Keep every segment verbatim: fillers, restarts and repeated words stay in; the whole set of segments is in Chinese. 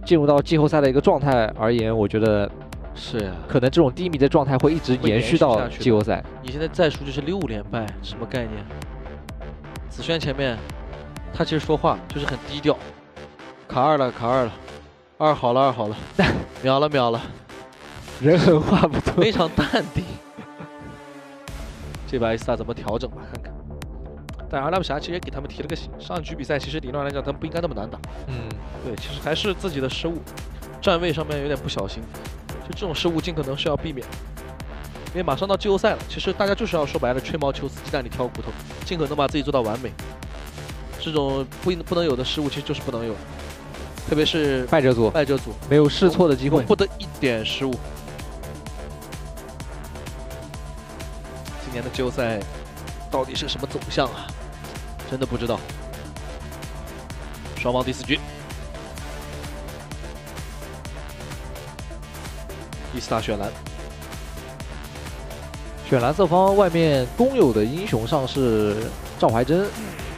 进入到季后赛的一个状态而言，我觉得是呀， 可能这种低迷的状态会一直延续到季后赛。 你现在再输就是六连败，什么概念？子轩前面，他其实说话就是很低调，卡二了，卡二了，二好了，二好了，秒了，秒了， 人狠话不多， 非常淡定。这把 A 四 怎么调整吧，看看。但阿拉布侠其实也给他们提了个醒，上一局比赛其实理论上来讲他们不应该那么难打。 嗯， 对，其实还是自己的失误，站位上面有点不小心，就这种失误尽可能是要避免。因为马上到季后赛了，其实大家就是要说白了，吹毛求疵，鸡蛋里挑骨头，尽可能把自己做到完美。这种不不能有的失误，其实就是不能有，特别是败者组， 败者组没有试错的机会， 不得一点失误。今年的季后赛到底是什么走向啊？真的不知道。双方第四局，伊斯塔选蓝。 选蓝色方外面公有的英雄上是赵怀真，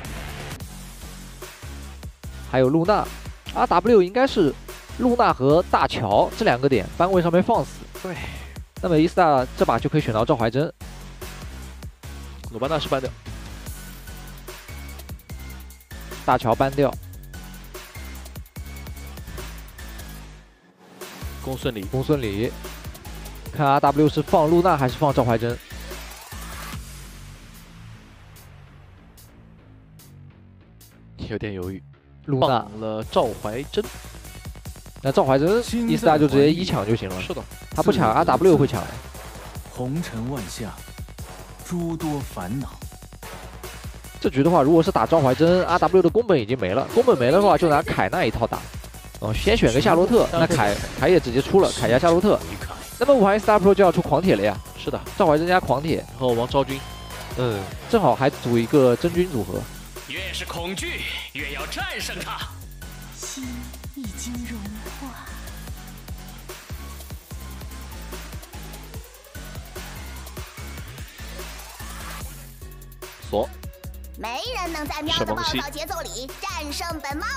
还有露娜。R W 应该是露娜和大乔这两个点班位上面放死。 对。 那么伊斯塔这把就可以选到赵怀真。 鲁班纳是搬掉。 大乔搬掉。 公孙离， 公孙离。看 R W 是放露娜还是放赵怀真？ 有点犹豫。 露娜放了赵怀真， 那赵怀真伊斯塔就直接一抢就行了。 是的， 他不抢 R W 会抢。 红尘万象，诸多烦恼。 这局的话，如果是打赵怀真 ，R W 的宫本已经没了。宫本没了的话，就拿凯那一套打。哦，先选个夏洛特，那凯凯也直接出了，凯加夏洛特。那么武汉 Star Pro 就要出狂铁了呀。 是的， 赵怀真加狂铁， 然后王昭君， 嗯，正好还组一个真君组合。 越是恐惧，越要战胜它。 心已经融化。 锁。 没人能在喵的暴躁节奏里战胜本猫。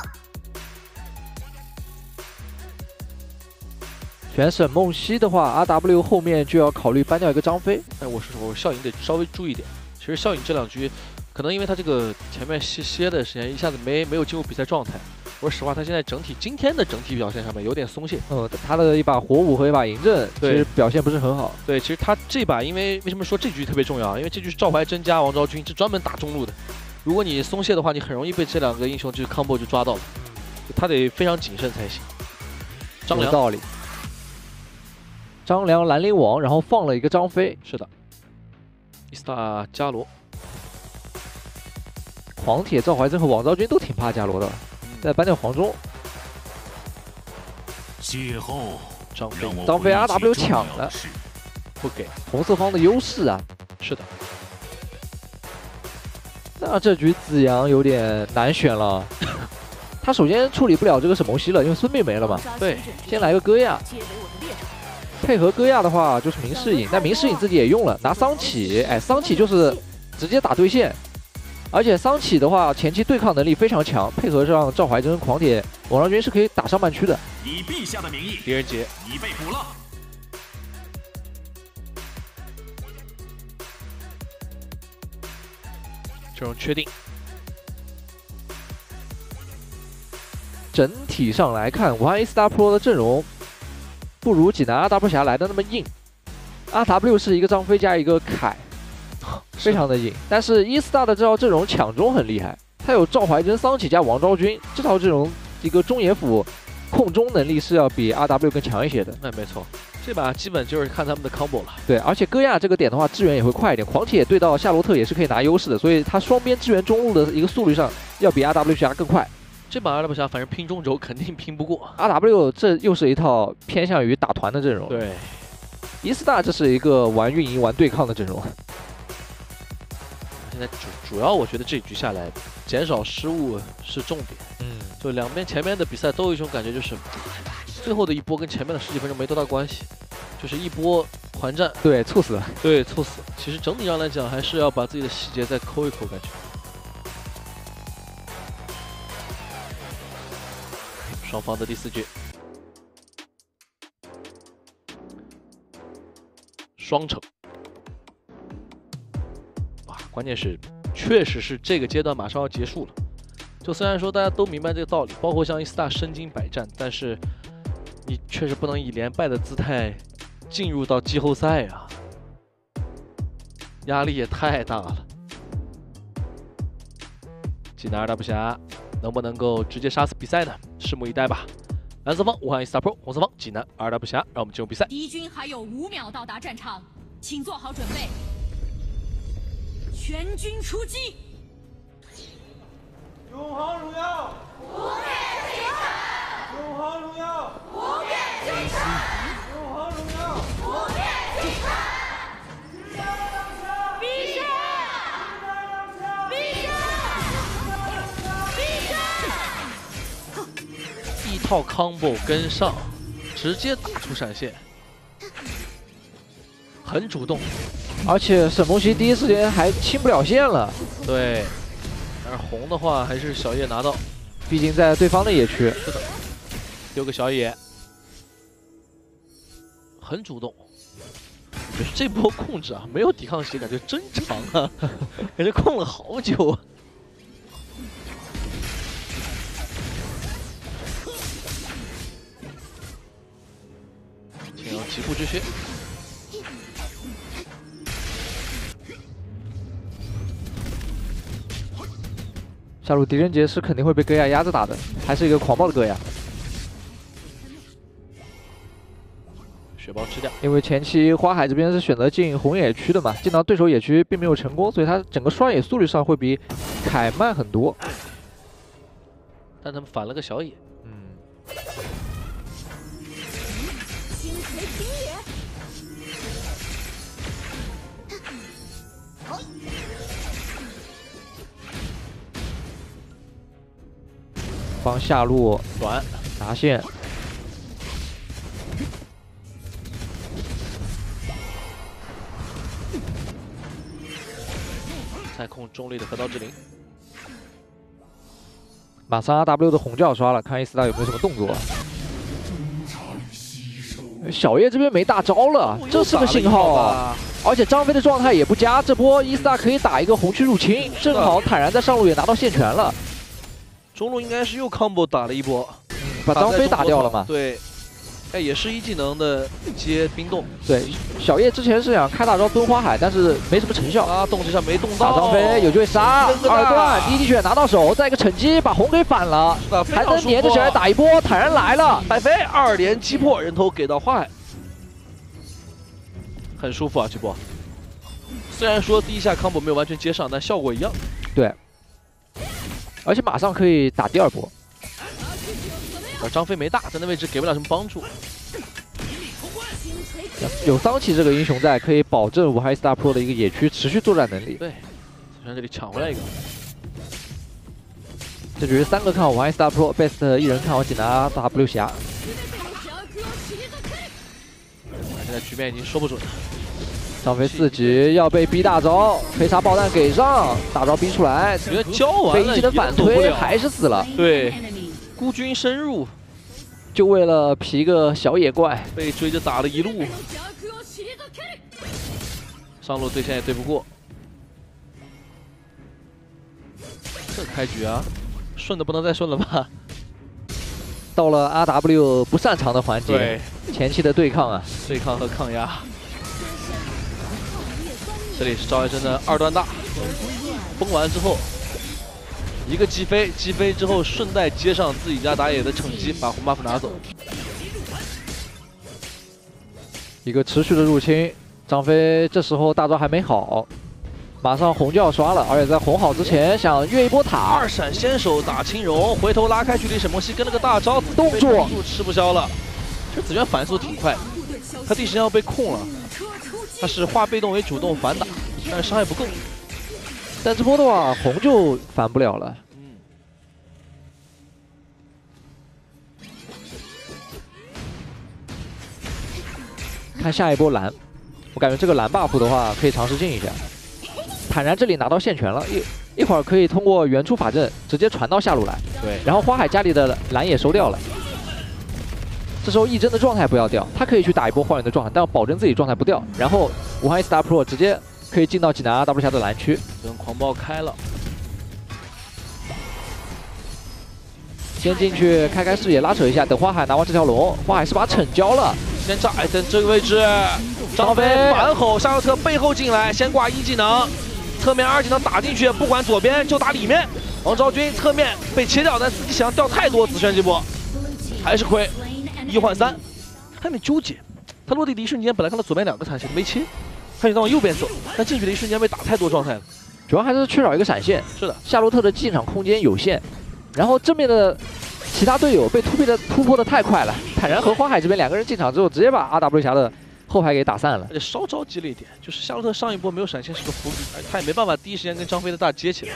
选沈梦溪的话 ，R W 后面就要考虑搬掉一个张飞。 哎，我是说笑影得稍微注意点。其实笑影这两局，可能因为他这个前面歇歇的时间，一下子没没有进入比赛状态。说实话，他现在整体今天的整体表现上面有点松懈。 嗯，他的一把火舞和一把嬴政，其实表现不是很好。 对，其实他这把，因为为什么说这局特别重要？因为这局是赵怀真加王昭君，是专门打中路的。如果你松懈的话，你很容易被这两个英雄就是 combo 就抓到了。他得非常谨慎才行。张良， 有道理。张良兰陵王，然后放了一个张飞。 是的。伊斯塔伽罗。 狂铁赵怀真和王昭君都挺怕伽罗的。再搬掉黄忠， 邂逅张飞， 张飞 R W 抢了， 不给红色方的优势啊。 是的， 那这局子阳有点难选了。他首先处理不了这个沈梦溪了，因为孙膑没了嘛。 对， 先来个戈亚，配合戈亚的话就是明世隐，但明世隐自己也用了，拿桑启，哎，桑启就是直接打对线。而且桑启的话，前期对抗能力非常强，配合上赵怀真、狂铁、王昭君是可以打上半区的。 以陛下的名义， 狄仁杰， 你被捕了。 这种确定。 整体上来看，武汉 A Star Pro 的阵容不如济南 R W 侠来的那么硬。R W 是一个张飞加一个凯。非常的硬，但是伊斯塔的这套阵容抢中很厉害，他有赵怀真、桑启加王昭君，这套阵容一个中野辅控中能力是要比 R W 更强一些的。 那没错，这把基本就是看他们的 combo 了。 对，而且戈亚这个点的话，支援也会快一点，狂铁对到夏洛特也是可以拿优势的，所以他双边支援中路的一个速率上要比 R W 侠更快。 这把 R W 侠反正拼中轴肯定拼不过 R W， 这又是一套偏向于打团的阵容。 对， 伊斯塔这是一个玩运营、玩对抗的阵容。 现在主主要我觉得这一局下来，减少失误是重点。 嗯， 就两边前面的比赛都有一种感觉，就是最后的一波跟前面的十几分钟没多大关系，就是一波团战。 对，猝死了。 对，猝死。其实整体上来讲，还是要把自己的细节再抠一抠，感觉。双方的第四局， 双城。啊，关键是确实是这个阶段马上要结束了。就虽然说大家都明白这个道理，包括像伊斯大身经百战，但是你确实不能以连败的姿态进入到季后赛啊，压力也太大了。济南 R W 侠能不能够直接杀死比赛呢？拭目以待吧。蓝色方武汉 E-Star Pro， 红色方济南 R W 侠，让我们进入比赛。 敌军还有五秒到达战场，请做好准备，全军出击！ 永恒荣耀，不变精神；永恒荣耀，不变精神；永恒荣耀，不变精神。必胜！必胜！必胜！ 一套 combo 跟上，直接打出闪现，很主动， 而且沈梦溪第一时间还清不了线了。 对。但是红的话还是小野拿到， 毕竟在对方的野区。 是的，丢个小野，很主动。就是这波控制啊，没有抵抗时间感觉真长啊，感觉控了好久啊。请用极步之靴。 下路狄仁杰是肯定会被戈亚压着打的，还是一个狂暴的戈亚。 血包吃掉， 因为前期花海这边是选择进红野区的嘛，进到对手野区并没有成功，所以他整个刷野速率上会比凯慢很多。 但他们反了个小野， 嗯。 星锤平野。 帮下路短拿线， 再控中立的河道之灵， 马上 R W 的红就要刷了，看伊斯达有没有什么动作。小叶这边没大招了，这是个信号啊！而且张飞的状态也不佳，这波伊斯达可以打一个红区入侵，正好坦然在上路也拿到线权了。 中路应该是又 combo 打了一波， 把张飞打掉了嘛？ 对，哎，也是一技能的接冰冻。 对，小叶之前是想开大招蹲花海，但是没什么成效。 啊，动这下没动到。 打张飞有机会杀，二段第一滴血拿到手，再一个趁机把红给反了，还能黏着起来打一波，坦然来了， 白飞二连击破，人头给到花海，很舒服啊这波。虽然说第一下 combo 没有完全接上，但效果一样。 对。而且马上可以打第二波。 而张飞没大，在那位置给不了什么帮助。 有桑奇这个英雄在，可以保证武汉 E-Star Pro 的一个野区持续作战能力。 对，从这里抢回来一个。 这局三个看好武汉 E-Star Pro，Best 一人看好济南 R W 侠。 现在局面已经说不准了。 张飞四级要被逼大招，飞叉爆弹给上，大招逼出来， 觉得交完了， 被一技能反推还是死了。 对，孤军深入， 就为了皮个小野怪， 被追着打了一路，上路对线也对不过。这开局啊，顺的不能再顺了吧？ 到了 R W 不擅长的环节， 对， 前期的对抗啊， 对抗和抗压。这里是赵爱珍的二段大，崩完之后，一个击飞，击飞之后顺带接上自己家打野的惩击，把红 buff 拿走。 一个持续的入侵，张飞这时候大招还没好，马上红就要刷了，而且在红好之前想越一波塔， 二闪先手打青龙，回头拉开距离，沈梦溪跟了个大招， 动作吃不消了。这紫萱反速挺快，他第一时间要被控了。他是化被动为主动反打，但是伤害不够。 但这波的话，红就反不了了。 嗯。 看下一波蓝，我感觉这个蓝 buff 的话可以尝试进一下。坦然这里拿到线权了，一一会儿可以通过原初法阵直接传到下路来。 对。 然后花海家里的蓝也收掉了。这时候一真的状态不要掉，他可以去打一波荒原的状态，但要保证自己状态不掉，然后武汉 Star Pro 直接可以进到济南 R W 侠的蓝区。 跟狂暴开了， 先进去开开视野，拉扯一下，等花海拿完这条龙，花海是把惩交了。 先炸艾登这个位置，张飞反吼夏洛特背后进来，先挂一技能，侧面二技能打进去，不管左边就打里面。王昭君侧面被切掉，但自己想掉太多紫萱这波还是亏，一换三，他有点纠结。他落地的一瞬间，本来看到左边两个残血没切，他想往右边走，但进去的一瞬间被打太多状态了。 主要还是缺少一个闪现。 是的， 夏洛特的进场空间有限，然后正面的其他队友被突破的突破的太快了。坦然和花海这边两个人进场之后，直接把 R W 侠的后排给打散了。 而且稍着急了一点，就是夏洛特上一波没有闪现是个伏笔，而他也没办法第一时间跟张飞的大接起来。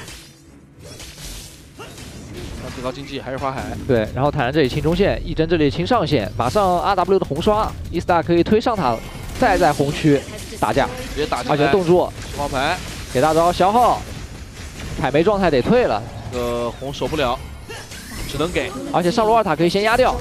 那最高经济还是花海。 对，然后坦然这里清中线，一真这里清上线，马上 R W 的红刷 ，E star 可以推上塔，再在红区打架， 直接打进来， 而且动作花牌给大招消耗，凯梅状态得退了， 这个红守不了，只能给， 而且上路二塔可以先压掉。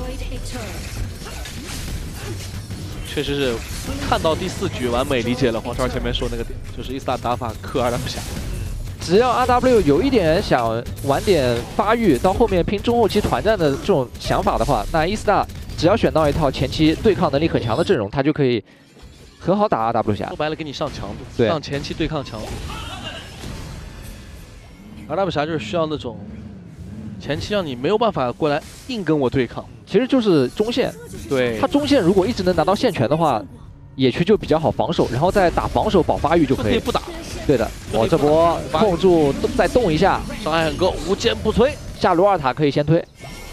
确实是看到第四局完美理解了黄超前面说那个点，就是 E star 打法克 R W 侠。 只要 R W 有一点想晚点发育，到后面拼中后期团战的这种想法的话，那 E star 只要选到一套前期对抗能力很强的阵容，他就可以很好打 R W 侠。 说白了，给你上强度， 对， 上前期对抗强度。R W 侠就是需要那种前期让你没有办法过来硬跟我对抗， 其实就是中线。 对， 他中线如果一直能拿到线权的话，野区就比较好防守，然后再打防守保发育就可以。 不打。 对的，我这波控住再动一下， 伤害很够，无坚不摧。 下路二塔可以先推，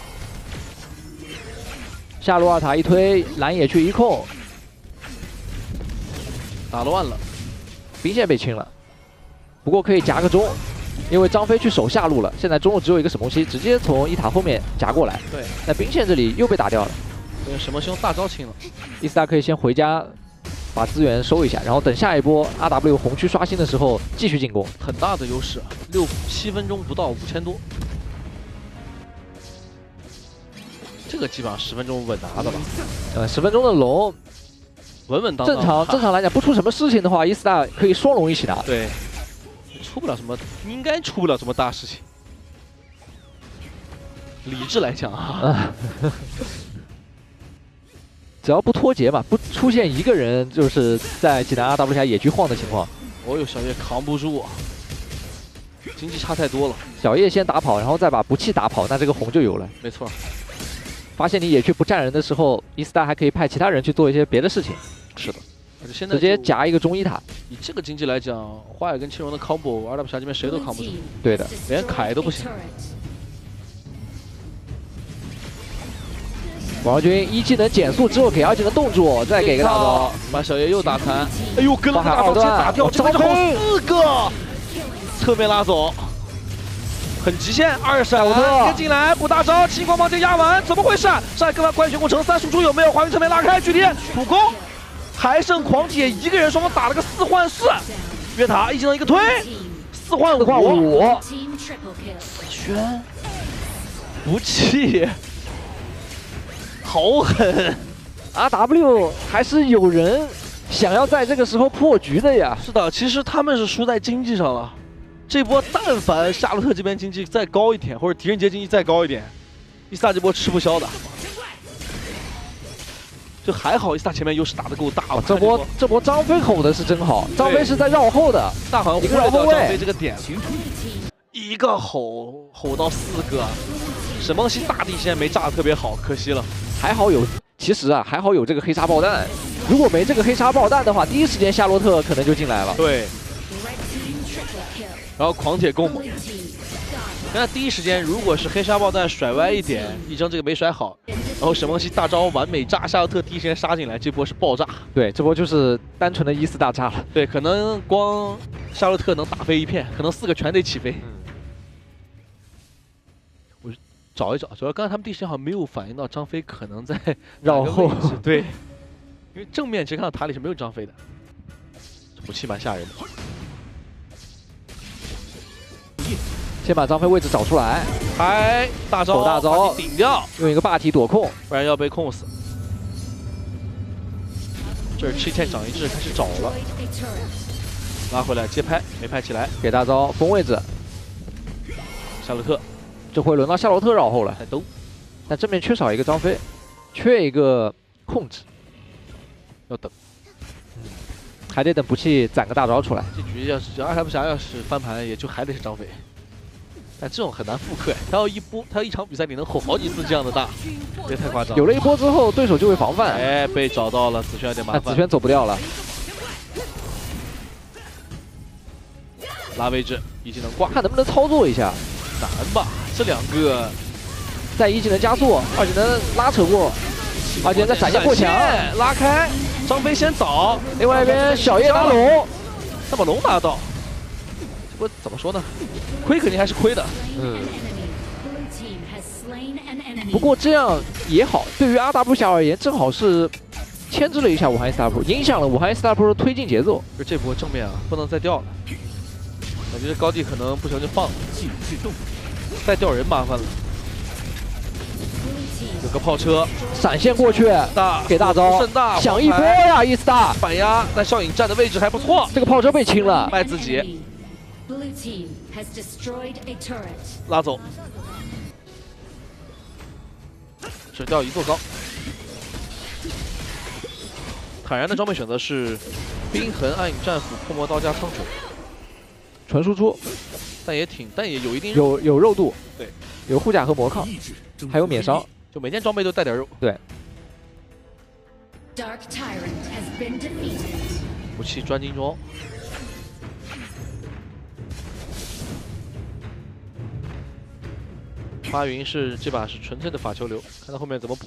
下路二塔一推，蓝野区一控， 打乱了， 兵线被清了，不过可以夹个中，因为张飞去守下路了，现在中路只有一个沈梦溪，直接从一塔后面夹过来。 对， 那兵线这里又被打掉了， 对，沈梦溪用大招清了， 伊斯达可以先回家。把资源收一下，然后等下一波 R W 红区刷新的时候继续进攻， 很大的优势，六七分钟不到五千多，这个基本上十分钟稳拿的吧？ 呃，十分钟的龙， 稳稳当当。 正常正常来讲，不出什么事情的话，伊斯达可以双龙一起拿。 对，出不了什么，应该出不了什么大事情。理智来讲啊。 只要不脱节嘛，不出现一个人就是在济南 R W 侠野区晃的情况。 哦哟，小叶扛不住啊，经济差太多了。 小叶先打跑，然后再把不弃打跑，那这个红就有了。 没错。 发现你野区不占人的时候，伊斯达还可以派其他人去做一些别的事情。 是的，而且现在直接夹一个中一塔。 以这个经济来讲，花海跟青龙的 combo，R W 侠这边谁都扛不住。 对的， 连凯都不行。 王军一技能减速之后给二技能动住，再给个大招， 把小叶又打残。哎呦，跟了个大招直接打掉，这边好四个，侧面拉走，很极限。二闪接进来补大招，青光芒直接压完，怎么回事？上来跟他关旋工程三输出有没有？华云侧面拉开距离，普攻，还剩狂铁一个人，双方打了个四换四，越塔一技能一个推，四换五换五，紫萱不弃。好狠 ！R W 还是有人想要在这个时候破局的呀。 是的，其实他们是输在经济上了。这波但凡夏洛特这边经济再高一点，或者狄仁杰经济再高一点，伊萨这波吃不消的。就还好伊萨前面优势打得够大了。 这波这波张飞吼的是真好，张飞是在绕后的， 大好像忽略掉张飞这个点。一个吼吼到四个，沈梦溪大地现在没炸得特别好，可惜了。 还好有，其实啊还好有这个黑沙爆弹，如果没这个黑沙爆弹的话，第一时间夏洛特可能就进来了。 对。然后狂铁共猛，那第一时间如果是黑沙爆弹甩歪一点，一征这个没甩好，然后沈梦溪大招完美炸，夏洛特第一时间杀进来，这波是爆炸。 对，这波就是单纯的一四大炸了。 对，可能光夏洛特能打飞一片，可能四个全得起飞。嗯找一找，主要刚才他们第一时间好像没有反应到张飞可能在绕后， 对，因为正面其实看到塔里是没有张飞的，武器蛮吓人的。 先把张飞位置找出来， 开大招， 大招顶掉， 用一个霸体躲控， 不然要被控死。 这是吃一堑长一智，开始找了，拉回来接拍，没拍起来， 给大招封位置。 夏洛特， 这回轮到夏洛特绕后了， 还兜， 但正面缺少一个张飞，缺一个控制， 要等。 还得等不弃攒个大招出来。 这局要是阿卡布侠要是翻盘，也就还得是张飞。但这种很难复刻，他要一波，他要一场比赛里能吼好几次这样的大，别太夸张。 有了一波之后，对手就会防范。 哎，被找到了，紫萱有点麻烦。 紫萱走不掉了。 拉位置，一技能挂， 看能不能操作一下。 难吧？这两个， 在一技能加速，二技能拉扯过，二技能再闪现过墙， 拉开。 张飞先倒， 另外一边小叶拿龙， 他把龙拿到，这不怎么说呢？亏肯定还是亏的。 嗯。不过这样也好，对于 R W 侠而言，正好是牵制了一下武汉 Star Pro， 影响了武汉 Star Pro 的推进节奏。 就这波正面啊，不能再掉了，感觉这高地可能不小心放了，再掉人麻烦了。 有个炮车闪现过去， 大给大招， 盛大想一波呀！伊斯大反压，但笑影站的位置还不错。 这个炮车被清了， 卖自己，拉走，只掉一座高。坦然的装备选择是冰痕暗影战斧破魔刀加苍穹， 纯输出， 但也挺，但也有一定有有肉度， 对， 有护甲和魔抗，还有免伤。 就每件装备都带点肉。 对。 武器专精装。花云是这把是纯粹的法球流，看他后面怎么补。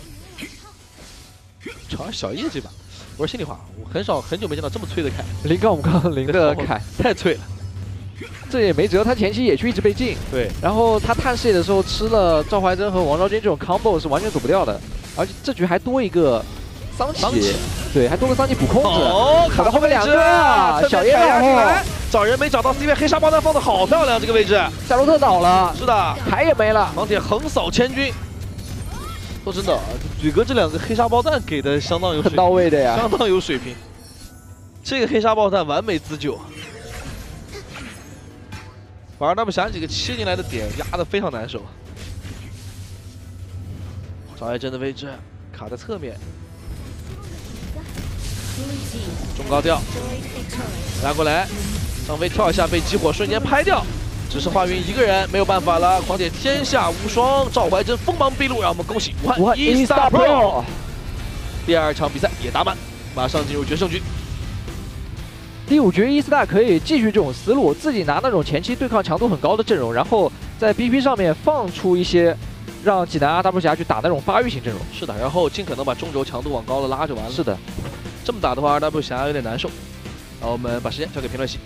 主要小叶这把，我说心里话，我很少很久没见到这么脆的凯。 零杠五杠零的凯太脆了。 这也没辙，他前期野区一直被禁， 对， 然后他探视野的时候吃了赵怀真和王昭君这种 combo 是完全躲不掉的，而且这局还多一个桑奇，对，还多个桑奇补控制， 哦，卡到后面两个，小叶然后找人没找到 ，C 位黑沙爆弹放的好漂亮，这个位置， 夏洛特倒了， 是的， 牌也没了， 钢铁横扫千军。说真的，嘴哥这两个黑沙爆弹给的相当有很到位的呀， 相当有水平，这个黑沙爆弹完美自救。 把 R W 侠几个切进来的点压得非常难受。赵爱珍的位置卡在侧面，中高调，拉过来，张飞跳一下被激活，瞬间拍掉。只是华云一个人没有办法了，狂铁天下无双，赵怀真锋芒毕露，让我们恭喜武汉 E-Star Pro 第二场比赛也打满，马上进入决胜局。 第五局 E-Star 可以继续这种思路，自己拿那种前期对抗强度很高的阵容，然后在 B P 上面放出一些让济南 R W 侠去打那种发育型阵容。 是的，然后尽可能把中轴强度往高了拉就完了。 是的， 这么打的话 ，R W 侠有点难受。那我们把时间交给评论席。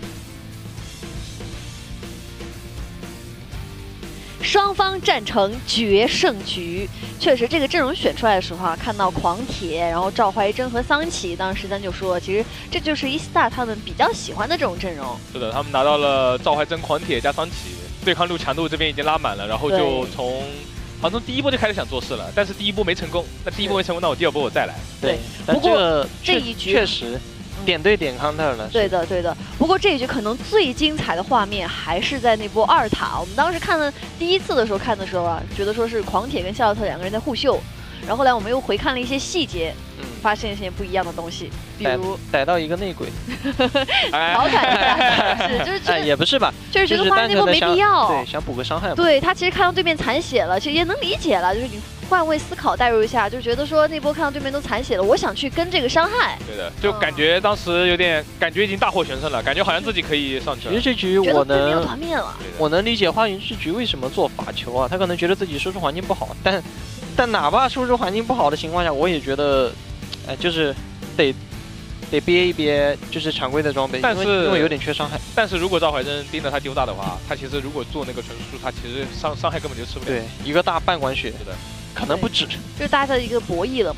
双方战成决胜局，确实这个阵容选出来的时候啊，看到狂铁，然后赵怀真和桑奇，当时咱就说，其实这就是 E-Star 他们比较喜欢的这种阵容。 是的，他们拿到了赵怀真、狂铁加桑奇，对抗路强度这边已经拉满了，然后就从好像从第一波就开始想做事了，但是第一波没成功，那第一波没成功，那我第二波我再来。 对， 但这个这一局确实。 点对点 counter 了， 对的对的。不过这一局可能最精彩的画面还是在那波二塔。我们当时看了第一次的时候看的时候啊，觉得说是狂铁跟夏洛特两个人在互秀，然后后来我们又回看了一些细节，嗯，发现一些不一样的东西，比如逮到一个内鬼， 调侃一下，是就是觉得也不是吧， 就是觉得花那波没必要， 对，想补个伤害。 对他其实看到对面残血了，其实也能理解了，就是你。 换位思考，代入一下，就觉得说那波看到对面都残血了，我想去跟这个伤害。 对的，就感觉当时有点，感觉已经大获全胜了，感觉好像自己可以上去了。 其实这局我能， 团灭了。 我能理解花云这局为什么做法球啊，他可能觉得自己输出环境不好，但但哪怕输出环境不好的情况下，我也觉得，哎，就是得得憋一憋，就是常规的装备， 但是因为有点缺伤害。 但是如果赵怀真盯着他丢大的话，他其实如果做那个纯输出，他其实伤伤害根本就吃不了。 对，一个大半管血， 是的。 可能不止， 就是大家的一个博弈了嘛。 嗯。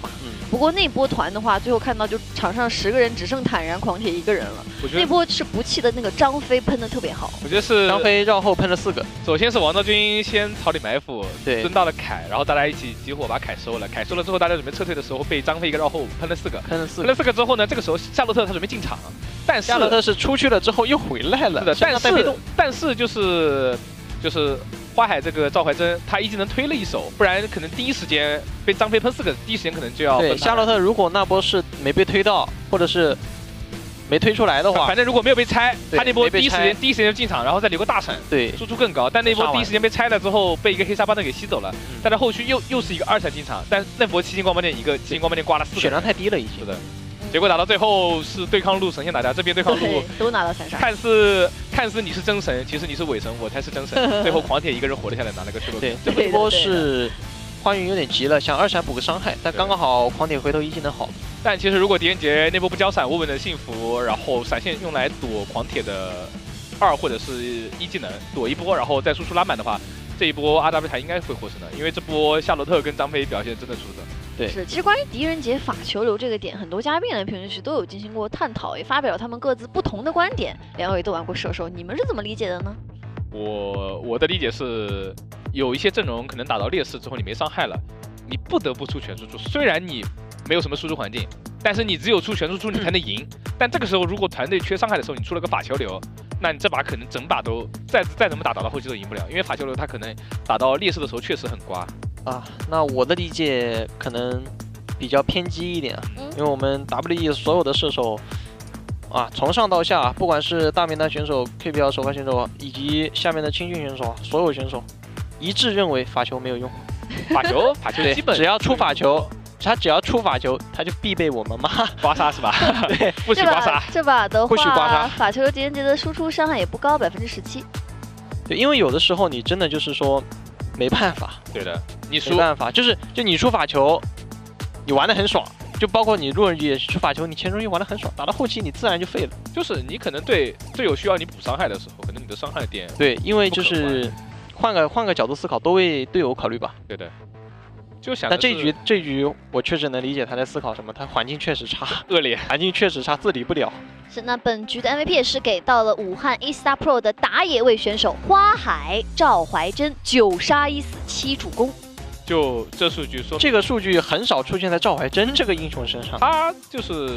不过那波团的话，最后看到就场上十个人只剩坦然、狂铁一个人了。那波是不弃的那个张飞喷的特别好。 我觉得是张飞绕后喷了四个。 首先是王昭君先草里埋伏， 对， 蹲到了凯，然后大家一起集火把凯收了。凯收了之后，大家准备撤退的时候，被张飞一个绕后喷了四个， 喷了四个。 喷了四个之后呢，这个时候夏洛特他准备进场，但是夏洛特是出去了之后又回来了。 是的，但是但是就是就是。 花海这个赵怀真，他一技能推了一手，不然可能第一时间被张飞喷四个，第一时间可能就要。 对，夏洛特如果那波是没被推到，或者是没推出来的话， 反正如果没有被拆，他那波第一时间第一时间就进场，然后再留个大闪， 对， 输出更高。但那波第一时间被拆了之后，被一个黑沙巴顿给吸走了，但是后续又又是一个二闪进场，但那波七星光芒剑一个七星光芒剑刮了四个， 血量太低了已经。 是的。 结果打到最后是对抗路神仙打架，这边对抗路都拿到三杀， 看似看似你是真神，其实你是伪神，我才是真神。最后狂铁一个人活了下来，拿了个失落。 对，这一波是花云有点急了，想二闪补个伤害，但刚刚好狂铁回头一技能好。 但其实如果狄仁杰那波不交闪，稳稳的幸福，然后闪现用来躲狂铁的二或者是一技能躲一波，然后再输出拉满的话，这一波 R W 台应该会获胜的，因为这波夏洛特跟张飞表现真的出色。 对， 是，其实关于狄仁杰法球流这个点，很多嘉宾来评论区都有进行过探讨，也发表了他们各自不同的观点。两位都玩过射手，你们是怎么理解的呢？ 我我的理解是，有一些阵容可能打到劣势之后你没伤害了，你不得不出全输出。虽然你没有什么输出环境，但是你只有出全输出你才能赢。但这个时候如果团队缺伤害的时候，你出了个法球流，那你这把可能整把都再再怎么打打到后期都赢不了，因为法球流它可能打到劣势的时候确实很刮。 啊，那我的理解可能比较偏激一点， 嗯、 因为我们 W E 所有的射手啊，从上到下，不管是大名单选手、K P L 首发选手，以及下面的青训选手，所有选手一致认为法球没有用。 法球，法球基本只要出法球，他只要出法球，他就必被我们骂刮痧是吧？ 对， 不许刮痧。 这把的不许刮话， 痧。 法球狄仁杰的输出伤害也不高，百分之十七。 对，因为有的时候你真的就是说。 没办法， 对的，你没办法，就是就你出法球，你玩的很爽，就包括你路人也出法球，你前中也玩的很爽，打到后期你自然就废了。 就是你可能对队友需要你补伤害的时候，可能你的伤害点对，因为就是换个换个角度思考，都为队友考虑吧。 对的，就想。 但这一局这一局我确实能理解他在思考什么，他环境确实差， 恶劣， 环境确实差，自理不了。 是，那本局的 M V P 也是给到了武汉 E S T A Pro 的打野位选手花海赵怀真，九杀一死七助攻。 就这数据说， 这个数据很少出现在赵怀真这个英雄身上。 他就是，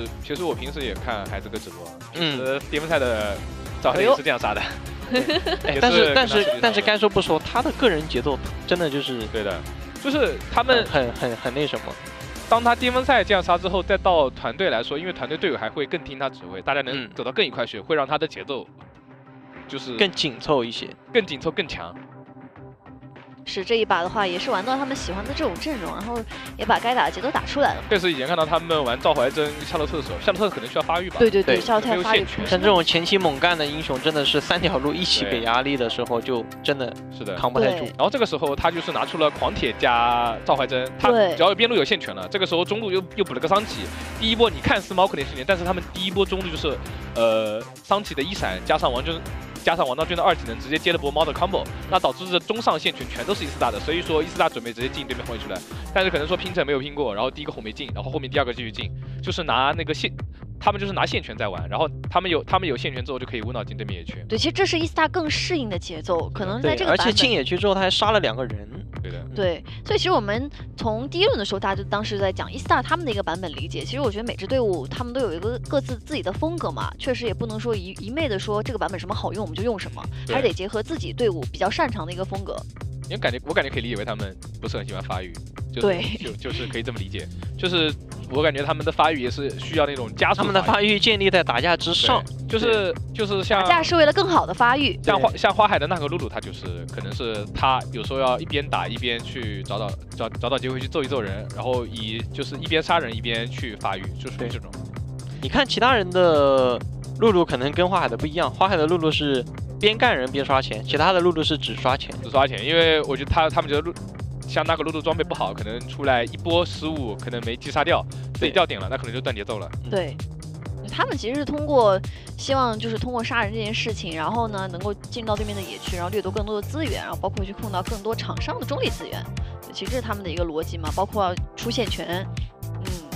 其实我平时也看海这个直播， 嗯， 巅峰赛的赵怀真也是这样杀的。 哎、但是但是但是该说不说，他的个人节奏真的就是对的，就是他们很很很那什么。 当他巅峰赛这样杀之后，再到团队来说，因为团队队友还会更听他指挥，大家能走到更一块去，会让他的节奏就是更紧凑一些， 更紧凑更强。 是这一把的话，也是玩到他们喜欢的这种阵容，然后也把该打的节奏打出来了。 确实以前看到他们玩赵怀真、夏洛特的时候，夏洛特可能需要发育吧？ 对对对，夏洛特发育。 像这种前期猛干的英雄，真的是三条路一起给压力的时候，就真的是的扛不太住。 然后这个时候他就是拿出了狂铁加赵怀真，他只要有边路有线权了，这个时候中路又又补了个桑奇。第一波你看似猫可怜训练，但是他们第一波中路就是呃桑奇的一闪加上王军。 加上王昭君的二技能，直接接了波猫的 combo， 那导致这中上线权全都是伊斯大的，所以说伊斯大准备直接进对面后卫出来，但是可能说拼城没有拼过，然后第一个红没进，然后后面第二个继续进，就是拿那个线，他们就是拿线权在玩，然后他们有他们有线权之后就可以无脑进对面野区。 对，其实这是伊斯大更适应的节奏，可能在这个而且进野区之后他还杀了两个人。 对的。 对，所以其实我们从第一轮的时候，大家就当时在讲伊斯大他们的一个版本理解。其实我觉得每支队伍他们都有一个各自自己的风格嘛，确实也不能说一一昧的说这个版本什么好用我们就用什么，还是得结合自己队伍比较擅长的一个风格。 因为感觉我感觉可以理解为他们不是很喜欢发育，就是、 对， 就就是可以这么理解，就是我感觉他们的发育也是需要那种加速。 他们的发育建立在打架之上， 就是就是像打架是为了更好的发育。 像花像花海的那个露露，他就是可能是他有时候要一边打一边去找找找找找机会去揍一揍人，然后以就是一边杀人一边去发育，就属于这种。 你看其他人的露露可能跟花海的不一样，花海的露露是边干人边刷钱，其他的露露是只刷钱， 只刷钱，因为我觉得他他们觉得露。像那个露露装备不好，可能出来一波失误，可能没击杀掉，自己掉点了，那可能就断节奏了。 对，他们其实是通过希望就是通过杀人这件事情，然后呢能够进到对面的野区，然后掠夺更多的资源，然后包括去控到更多场上的中立资源。其实这是他们的一个逻辑嘛，包括出线权，嗯，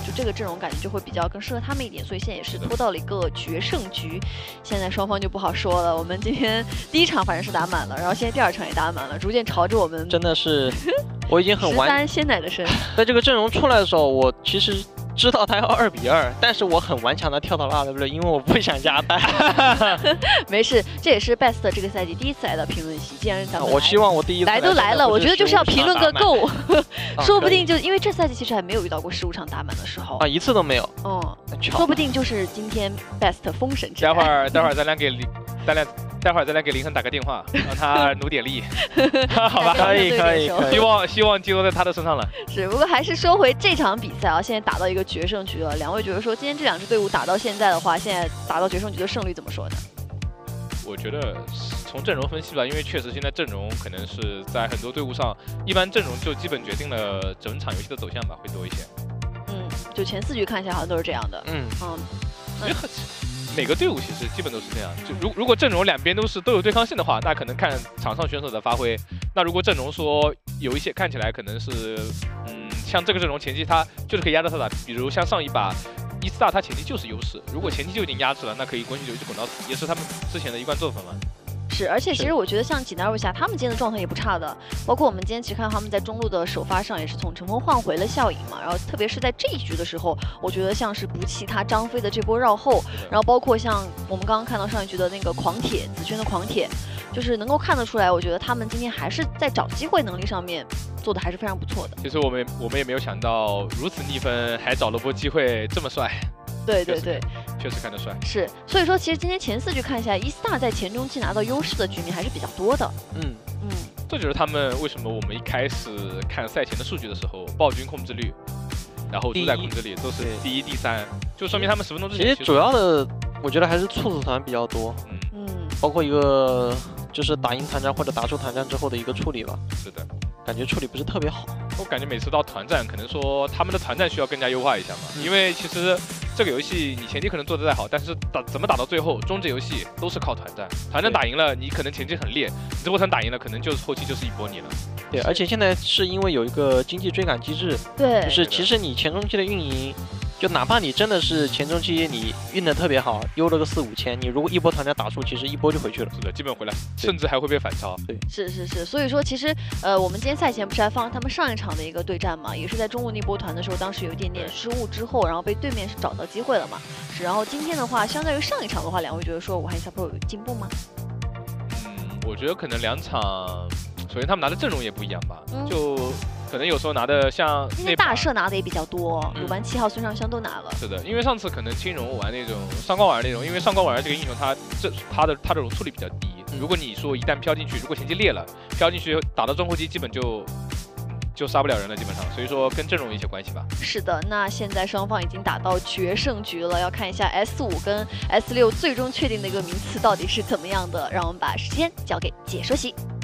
就这个阵容感觉就会比较更适合他们一点，所以现在也是拖到了一个决胜局。现在双方就不好说了。我们今天第一场反正是打满了，然后现在第二场也打满了，逐渐朝着我们真的是，我已经很完。 十三鲜奶的身。 在这个阵容出来的时候，我其实知道他要二比二，但是我很顽强的跳到了二 W， 因为我不想加单。 没事，这也是 Best 这个赛季第一次来到评论席。既然咱们我希望我第一次来都来了，我觉得就是要评论个够， 啊、 说不定就因为这赛季其实还没有遇到过十五场打满的时候啊，一次都没有。 嗯，说不定就是今天 Best 封神之待会儿，待会儿咱俩给咱俩。待会儿再来给林恒打个电话，让他努点力，好吧？ 可以可以， 希望希望寄托在他的身上了。 是，不过还是说回这场比赛啊，现在打到一个决胜局了。两位觉得说，今天这两支队伍打到现在的话，现在打到决胜局的胜率怎么说呢？ 我觉得从阵容分析吧，因为确实现在阵容可能是在很多队伍上，一般阵容就基本决定了整场游戏的走向吧，会多一些。 嗯，就前四局看起来好像都是这样的。 嗯嗯。 嗯每个队伍其实基本都是这样，就如如果阵容两边都是都有对抗性的话，那可能看场上选手的发挥。那如果阵容说有一些看起来可能是，嗯，像这个阵容前期他就是可以压着他打，比如像上一把伊斯大他前期就是优势，如果前期就已经压制了，那可以滚雪球就滚到死，也是他们之前的一贯做法嘛。 是，而且其实我觉得像济南若霞他们今天的状态也不差的，包括我们今天其实看到他们在中路的首发上也是从乘风换回了效应嘛，然后特别是在这一局的时候，我觉得像是不弃他张飞的这波绕后，然后包括像我们刚刚看到上一局的那个狂铁紫萱的狂铁，就是能够看得出来，我觉得他们今天还是在找机会能力上面做的还是非常不错的。 其实我们我们也没有想到如此逆分还找了波机会这么帅。 对对对， 确实看得帅。 是，所以说其实今天前四局看下来，伊斯大在前中期拿到优势的局面还是比较多的。 嗯嗯， 这就是他们为什么我们一开始看赛前的数据的时候，暴君控制率，然后主宰控制力都是第一、第三，就说明他们十分钟之前。 其实主要的，我觉得还是处子团比较多。 嗯嗯， 包括一个就是打赢团战或者打出团战之后的一个处理吧。 是的。 感觉处理不是特别好， 我感觉每次到团战，可能说他们的团战需要更加优化一下嘛，嗯、因为其实这个游戏你前期可能做得再好，但是打怎么打到最后，终止游戏都是靠团战。团战打赢了，你可能前期很烈；你这波团打赢了，可能就是后期就是一波你了。 对，而且现在是因为有一个经济追赶机制， 对， 就是其实你前中期的运营。就哪怕你真的是前中期你运的特别好，悠了个四五千，你如果一波团战打输，其实一波就回去了。 是的，基本回来，甚至还会被反超。 对， 是是是，所以说其实呃，我们今天赛前不是还放他们上一场的一个对战嘛，也是在中路那波团的时候，当时有一点点失误之后，然后被对面是找到机会了嘛。是，然后今天的话，相对于上一场的话，两位觉得说武汉 eSport 有进步吗？ 嗯，我觉得可能两场，首先他们拿的阵容也不一样吧， 嗯、 就。可能有时候拿的像今天大社拿的也比较多， 嗯、 鲁班七号、孙尚香都拿了。 是的，因为上次可能青荣玩那种上官婉儿那种，因为上官婉儿这个英雄他这他的他的容错率比较低。嗯、如果你说一旦飘进去，如果前期裂了，飘进去打到中后期，基本就就杀不了人了，基本上。所以说跟阵容有一些关系吧。 是的，那现在双方已经打到决胜局了，要看一下 S 五 跟 S 六 最终确定的一个名次到底是怎么样的。让我们把时间交给解说席。